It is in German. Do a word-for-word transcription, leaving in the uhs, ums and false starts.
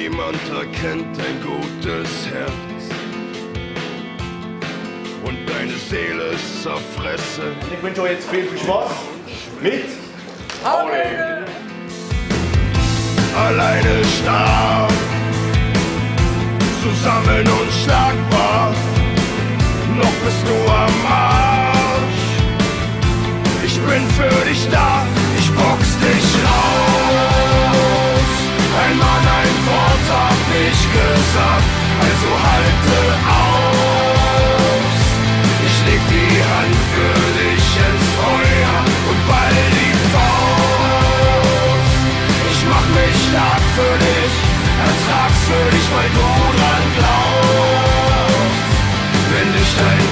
Niemand erkennt dein gutes Herz und deine Seele ist zerfressen. Ich wünsche euch jetzt viel, viel Spaß mit Howling! Alleine stark, zusammen unschlagbar, noch bist du am Arsch. Ich bin für dich da, ich box dich raus. Ein Mann, ein Wort hab ich gesagt, also halte aus. Ich leg die Hand für dich ins Feuer und ball die Faust. Ich mach mich stark für dich, ertrag's für dich, weil du dran glaubst. Wenn dich dein